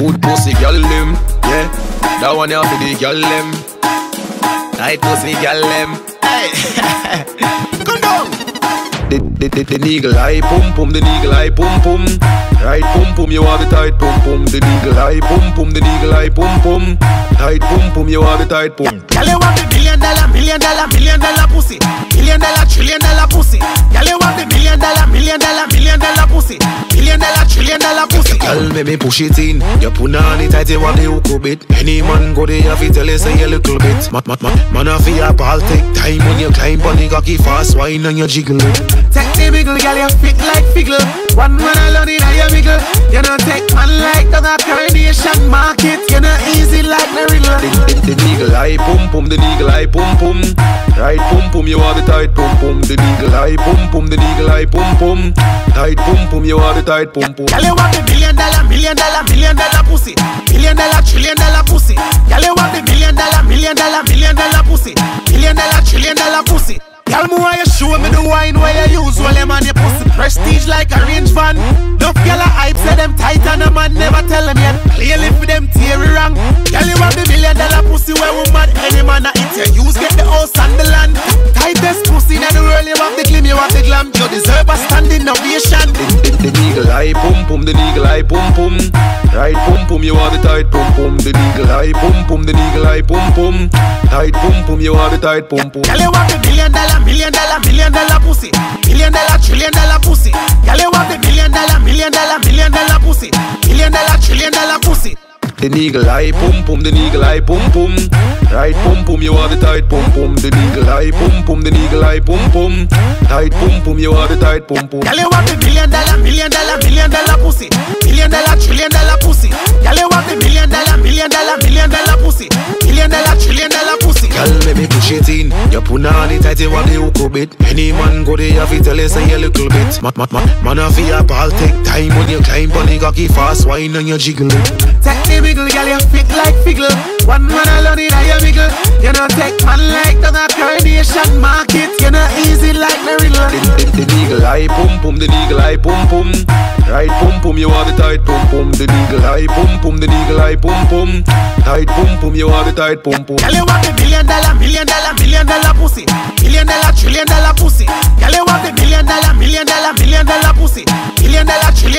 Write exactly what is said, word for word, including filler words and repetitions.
Good pussy, girl them. Yeah, that one here for the girl them. Tight pussy, girl them. Hey, come down. The the the the niggle eye pum pum, the niggle eye pum pum. Right pum pum, you have the tight pum pum. The niggle eye pum pum, the niggle eye pum pum. Tight pum pum, you have the tight pum. Girl, you want the million dollar, million dollar, million dollar pussy. Million dollar, trillion dollar pussy. Girl, you want the million dollar, million dollar, million dollar pussy. Million dollar, trillion dollar pussy. Girl, make me push it in. You put on it tight, you want the hook a bit. Any man go there, have to tell you say a little bit. Man, man, man, man, I feel a ball take time when you climb on the cocky fast wine and you jiggle it. Take the wiggle, girl, you fit like figgle. One man alone in your wiggle. You know take man like the coronation market. You know easy like the riddle. The, the, the niggle eye pum pum, the niggle eye pum pum. Right pum pum, you are the tight pum pum. The niggle eye pum pum, the niggle eye pum pum. Tight pum pum, you are the tight pum pum. Girl, you want the million dollar, million dollar, million dollar pussy. Million dollar, trillion dollar pussy. Girl, you want the million dollar, million dollar, million dollar pussy. Million dollar, trillion dollar pussy. Girl, me why you show me the wine where you use. Well, them on your pussy prestige like a range van. Enough girl a hype say them tight and a man never tell them yet. Clearly for them theory wrong. Girl, you have the million dollar pussy where we mad. Any man a it you use get the house and the land. Tightest pussy in the world, you have the glim, you have the glam. You deserve a standing ovation. The, the, the niggle eye pum pum, the niggle eye pum pum. Right pum pum, you are the tight pum pum. The niggle eye pum pum, the niggle eye pum pum. Tight pum pum, you are the tight pum pum. Girl, you have the million dollar, million dollar, million dollar pussy. Million dollar, trillion dollar pussy. Girl, you have the million dollar, million dollar, million dollar pussy. Million dollar, trillion dollar pussy. The niggle eye pum pum, the niggle eye pum pum. Right pum pum, you are the tight pum pum. The niggle eye pum pum, the niggle eye pum pum. Tight pum pum, you are the tight pum pum. Girl, you have the million dollar, million dollar, million dollar pussy. Million dollar, trillion dollar pussy. Girl, you have the million dollar, million dollar, million dollar pussy. Million dollar, trillion dollar pussy. Girl, let me push it in. You put on it tight, you want the hook a bit. Any man go there, have to tell you say a little bit. Man, man, man, man, I feel a ball take time when you climb on the cocky fast wine and you jiggle it. Take the wiggle, girl, you fit like figgle. One man alone in your wiggle. You know take man like the coronation market. You know easy like the riddle. The, the, the niggle eye pum pum, the niggle eye pum pum. Right pum pum, you are the tight pum pum. The niggle eye pum pum, the niggle eye pum pum. Tight pum pum, you are the tight pum pum. Girl, you want the million dollar, million dollar, million dollar pussy. Million dollar, trillion dollar pussy. Girl, you want the million dollar, million dollar, million dollar pussy. Million dollar, trillion